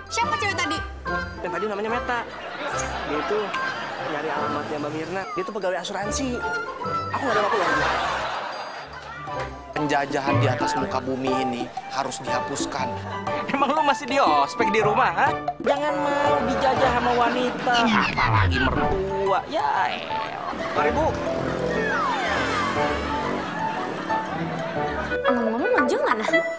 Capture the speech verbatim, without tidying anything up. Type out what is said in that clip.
Siapa cewek tadi? Yang tadi namanya Meta. Dia itu nyari alamatnya Mbak Mirna. Dia itu pegawai asuransi. Aku nggak ada apa-apa ya. Penjajahan di atas muka bumi ini harus dihapuskan. Emang lu masih di ospek di rumah, ha? Jangan mau dijajah sama wanita, apalagi mertua. Ya elah. Mari, Bu. Ngomong-ngomong, Manjung mana?